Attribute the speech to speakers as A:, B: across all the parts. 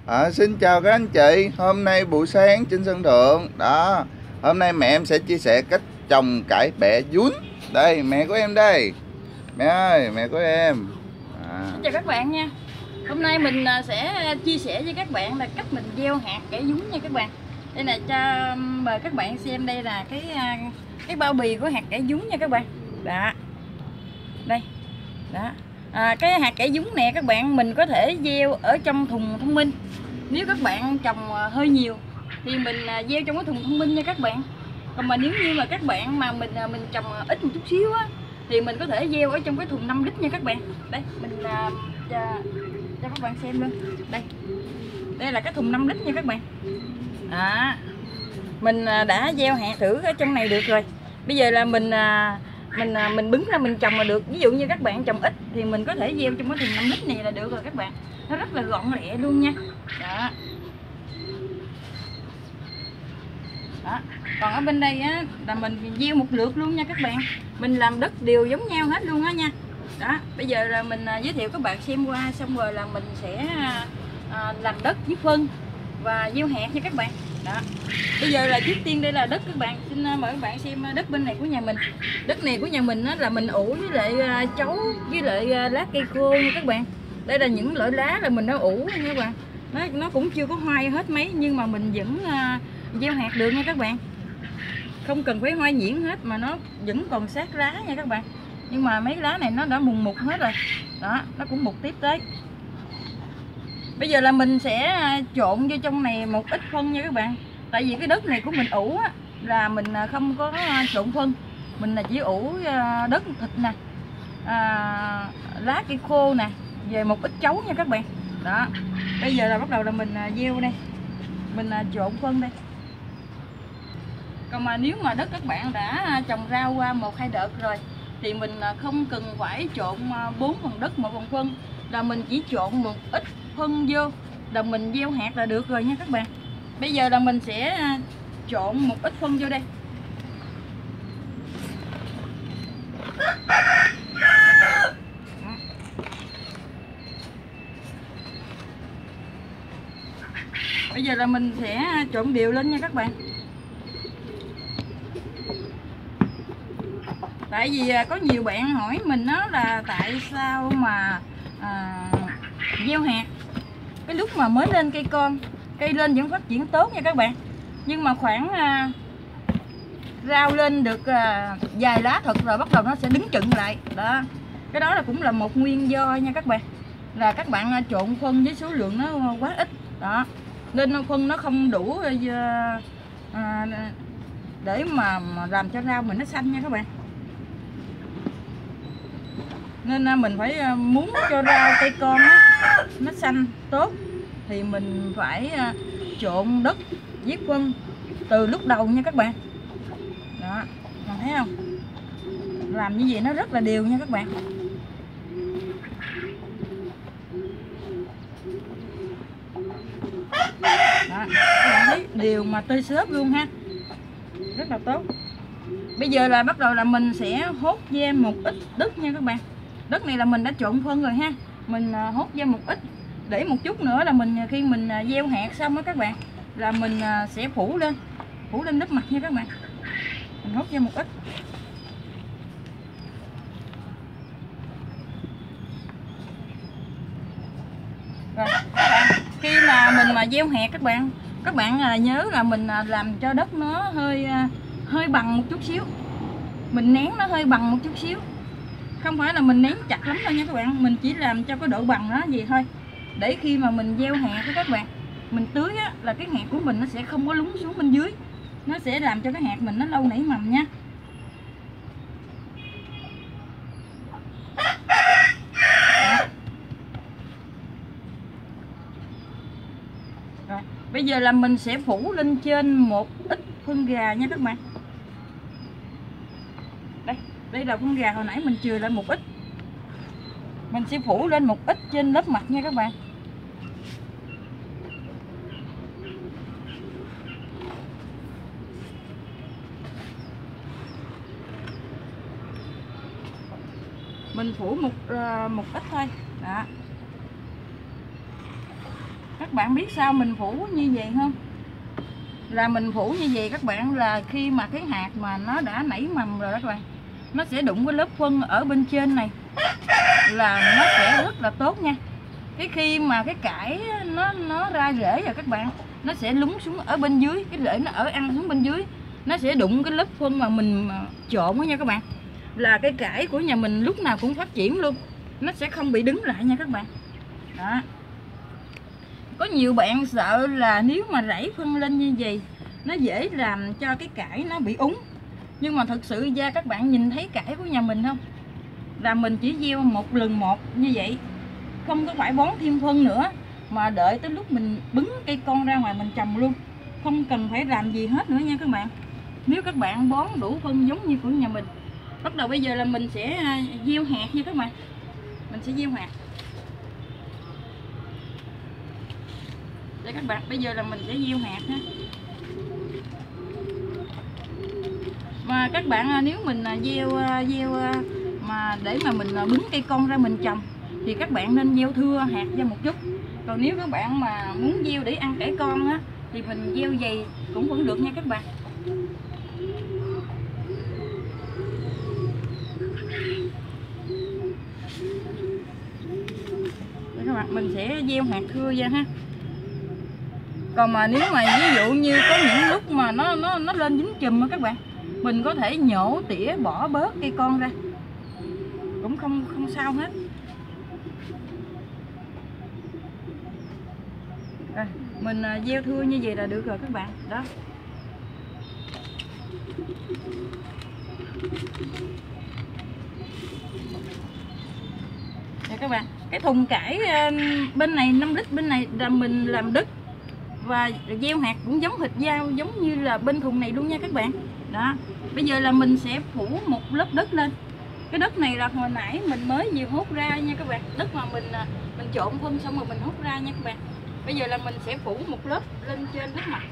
A: Xin chào các anh chị. Hôm nay buổi sáng trên sân thượng đó. Hôm nay mẹ em sẽ chia sẻ cách trồng cải bẹ vún. Đây mẹ của em đây. Mẹ ơi, mẹ của em.
B: Xin chào các bạn nha. Hôm nay mình sẽ chia sẻ với các bạn là cách mình gieo hạt cải vún nha các bạn. Đây là cho mời các bạn xem, đây là cái bao bì của hạt cải vún nha các bạn. Đó. Đây. Đó. Cái hạt cải vún nè các bạn, mình có thể gieo ở trong thùng thông minh. Nếu các bạn trồng hơi nhiều thì mình gieo trong cái thùng thông minh nha các bạn. Còn mà nếu như mà các bạn mà mình trồng ít một chút xíu á thì mình có thể gieo ở trong cái thùng 5 lít nha các bạn. Đây mình cho các bạn xem luôn. Đây là cái thùng 5 lít nha các bạn. Đó. Mình đã gieo hạt thử ở trong này được rồi. Bây giờ là mình bứng ra mình trồng là được. Ví dụ như các bạn trồng ít thì mình có thể gieo trong cái thùng 5 lít này là được rồi các bạn. Nó rất là gọn lẹ luôn nha. Đó. Đó. Còn ở bên đây á là mình gieo một lượt luôn nha các bạn. Mình làm đất đều giống nhau hết luôn á nha. Đó, bây giờ là mình giới thiệu các bạn xem qua, xong rồi là mình sẽ làm đất với phân và gieo hạt nha các bạn. Đó. Bây giờ là trước tiên đây là đất các bạn. Xin mời các bạn xem đất bên này của nhà mình. Đất này của nhà mình á, là mình ủ với lại chấu với lại lá cây khô nha các bạn. Đây là những loại lá là mình đã ủ nha các bạn. Nó cũng chưa có hoai hết mấy nhưng mà mình vẫn gieo hạt được nha các bạn. Không cần phải hoai nhuyễn hết mà nó vẫn còn sát lá nha các bạn. Nhưng mà mấy lá này nó đã mùng mục hết rồi. Đó, nó cũng mục tiếp tới. Bây giờ là mình sẽ trộn vô trong này một ít phân nha các bạn. Tại vì cái đất này của mình ủ á, là mình không có trộn phân. Mình là chỉ ủ đất thịt nè, lá cây khô nè, về một ít chấu nha các bạn. Đó. Bây giờ là bắt đầu là mình gieo đây. Mình trộn phân đây. Còn mà nếu mà đất các bạn đã trồng rau qua 1-2 đợt rồi thì mình không cần phải trộn 4 phần đất 1 phần phân, là mình chỉ trộn một ít phân vô là mình gieo hạt là được rồi nha các bạn. Bây giờ là mình sẽ trộn một ít phân vô đây. Bây giờ là mình sẽ trộn đều lên nha các bạn. Tại vì có nhiều bạn hỏi mình đó là tại sao mà gieo hạt cái lúc mà mới lên cây con, cây lên vẫn phát triển tốt nha các bạn, nhưng mà khoảng rau lên được vài lá thật rồi bắt đầu nó sẽ đứng chựng lại. Đó, cái đó là cũng là một nguyên do nha các bạn, là các bạn trộn phân với số lượng nó quá ít. Đó, nên phân nó không đủ để mà làm cho rau mình nó xanh nha các bạn. Nên mình phải muốn cho rau cây con á, nó xanh tốt thì mình phải trộn đất với phân từ lúc đầu nha các bạn. Đó, bạn thấy không? Làm như vậy nó rất là đều nha các bạn. Đó, các bạn thấy đều mà tơi xốp luôn ha, rất là tốt. Bây giờ là bắt đầu là mình sẽ hốt ve một ít đất nha các bạn. Đất này là mình đã trộn phân rồi ha. Mình hốt ve một ít, để một chút nữa là mình khi mình gieo hạt xong đó các bạn, là mình sẽ phủ lên lớp mặt nha các bạn. Mình hốt ve một ít. Rồi các bạn, khi mà mình mà gieo hạt các bạn nhớ là mình làm cho đất nó hơi bằng một chút xíu. Mình nén nó hơi bằng một chút xíu, không phải là mình nén chặt lắm đâu nha các bạn. Mình chỉ làm cho cái độ bằng nó gì thôi, để khi mà mình gieo hạt với các bạn, mình tưới á, là cái hạt của mình nó sẽ không có lún xuống bên dưới, nó sẽ làm cho cái hạt mình nó lâu nảy mầm nha. Rồi, bây giờ là mình sẽ phủ lên trên một ít phân gà nha các bạn. Đây là phân gà hồi nãy mình chừa lại một ít. Mình sẽ phủ lên một ít trên lớp mặt nha các bạn. Mình phủ một ít thôi. Đó. các bạn biết sao mình phủ như vậy không? Là mình phủ như vậy các bạn, là khi mà cái hạt mà nó đã nảy mầm rồi đó các bạn, nó sẽ đụng cái lớp phân ở bên trên này là nó sẽ rất là tốt nha. Cái khi mà cái cải nó ra rễ rồi các bạn, nó sẽ lúng xuống ở bên dưới, cái rễ nó ở ăn xuống bên dưới, nó sẽ đụng cái lớp phân mà mình trộn đó nha các bạn, là cái cải của nhà mình lúc nào cũng phát triển luôn, nó sẽ không bị đứng lại nha các bạn. Đó. Có nhiều bạn sợ là nếu mà rải phân lên như vậy nó dễ làm cho cái cải nó bị úng, nhưng mà thật sự ra các bạn nhìn thấy cải của nhà mình không, là mình chỉ gieo một lần một như vậy, không có phải bón thêm phân nữa, mà đợi tới lúc mình bứng cây con ra ngoài mình trồng luôn, không cần phải làm gì hết nữa nha các bạn. Nếu các bạn bón đủ phân giống như của nhà mình. Bắt đầu bây giờ là mình sẽ gieo hạt nha các bạn. Mình sẽ gieo hạt. Đây các bạn, bây giờ là mình sẽ gieo hạt ha. Mà các bạn nếu mình gieo mà để mà mình bứng cây con ra mình trồng thì các bạn nên gieo thưa hạt ra một chút. Còn nếu các bạn mà muốn gieo để ăn cải con á thì mình gieo dày cũng vẫn được nha các bạn. Đây các bạn, mình sẽ gieo hạt thưa ra ha. Còn mà nếu mà ví dụ như có những lúc mà nó lên dính chùm á các bạn, mình có thể nhổ tỉa bỏ bớt cây con ra, cũng không sao hết. Rồi, mình gieo thưa như vậy là được rồi các bạn. Đó. Đây các bạn, cái thùng cải bên này 5 lít, bên này là mình làm đất và gieo hạt cũng giống thịt dao, giống như là bên thùng này luôn nha các bạn. Đó. Bây giờ là mình sẽ phủ một lớp đất lên. Cái đất này là hồi nãy mình mới vừa hút ra nha các bạn. Đất mà mình trộn phân xong rồi mình hút ra nha các bạn. Bây giờ là mình sẽ phủ một lớp lên trên đất mặt.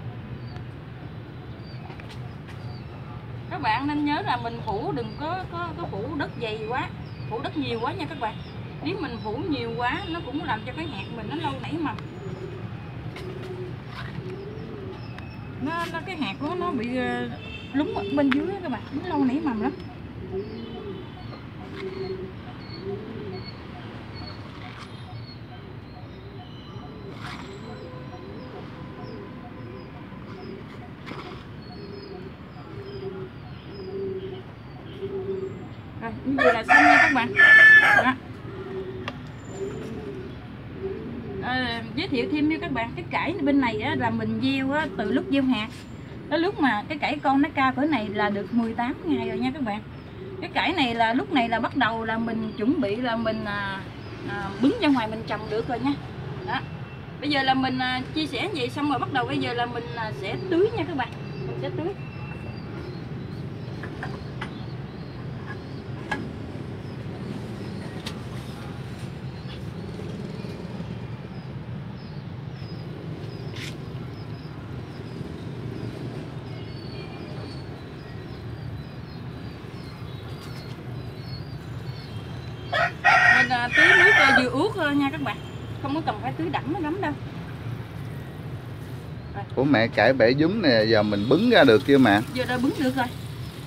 B: Các bạn nên nhớ là mình phủ đừng có phủ đất dày quá, phủ đất nhiều quá nha các bạn. Nếu mình phủ nhiều quá nó cũng làm cho cái hạt mình nó lâu nảy mầm. Cái hạt của nó bị lúng ở bên dưới đó các bạn, nó lâu nảy mầm lắm. Rồi, như vậy là xong nha các bạn. Đó. Giới thiệu thêm với các bạn, cái cải bên này á, là mình gieo á, từ lúc gieo hạt tới lúc mà cái cải con nó cao cỡ này là được 18 ngày rồi nha các bạn. Cái cải này là lúc này là bắt đầu là mình chuẩn bị là mình bứng ra ngoài mình trồng được rồi nha. Đó. Bây giờ là mình chia sẻ vậy xong rồi bắt đầu bây giờ là mình sẽ tưới nha các bạn. Mình sẽ tưới. Mình tưới nước vừa ướt thôi nha các bạn, không có cần phải tưới đẫm nó lắm đâu. Rồi.
A: Ủa mẹ, cải bể dúng nè, giờ mình bứng ra được chưa mẹ?
B: Giờ đã bứng được rồi.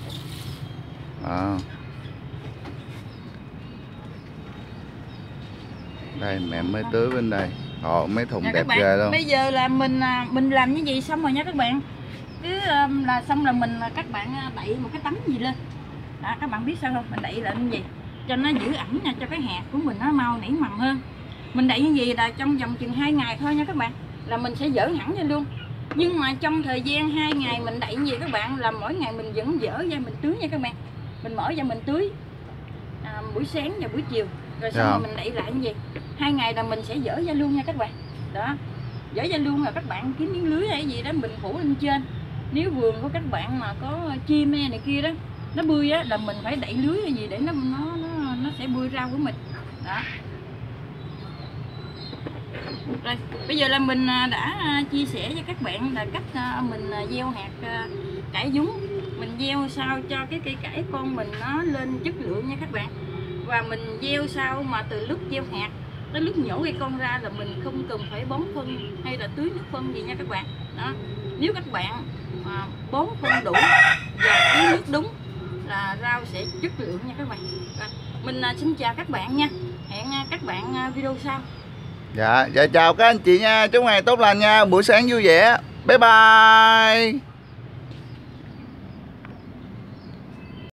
A: Đây mẹ mới tưới bên đây. Ồ, mấy thùng đẹp
B: bạn,
A: ghê luôn.
B: Bây giờ là mình làm như vậy xong rồi nha các bạn. Cứ là xong là các bạn đậy một cái tấm gì lên. Đó, các bạn biết sao không? Mình đậy lên như vậy cho nó giữ ẩm nha, cho cái hạt của mình nó mau nảy mầm hơn. Mình đậy như vậy là trong vòng chừng 2 ngày thôi nha các bạn, là mình sẽ dỡ hẳn ra luôn. Nhưng mà trong thời gian 2 ngày mình đậy như vậy các bạn, là mỗi ngày mình vẫn dỡ ra mình tưới nha các bạn. Mình mở ra mình tưới buổi sáng và buổi chiều, rồi xong rồi mình đậy lại như vậy. 2 ngày là mình sẽ dỡ ra luôn nha các bạn. Đó, dỡ ra luôn là các bạn kiếm miếng lưới hay gì đó mình phủ lên trên. Nếu vườn của các bạn mà có chim này kia đó, nó bươi á, là mình phải đậy lưới hay gì để nó sẽ bươi rau của mình. Đó. Rồi, bây giờ là mình đã chia sẻ với các bạn là cách mình gieo hạt cải dúng. Mình gieo sao cho cái cây cải con mình nó lên chất lượng nha các bạn. Và mình gieo sao mà từ lúc gieo hạt tới lúc nhổ cây con ra là mình không cần phải bón phân hay là tưới nước phân gì nha các bạn. Đó, nếu các bạn bón phân đủ và tưới nước đúng là rau sẽ chất lượng nha các bạn. Rồi, mình xin chào các bạn nha, hẹn các bạn video sau.
A: Dạ chào các anh chị nha, chúc ngày tốt lành nha, buổi sáng vui vẻ, bye bye.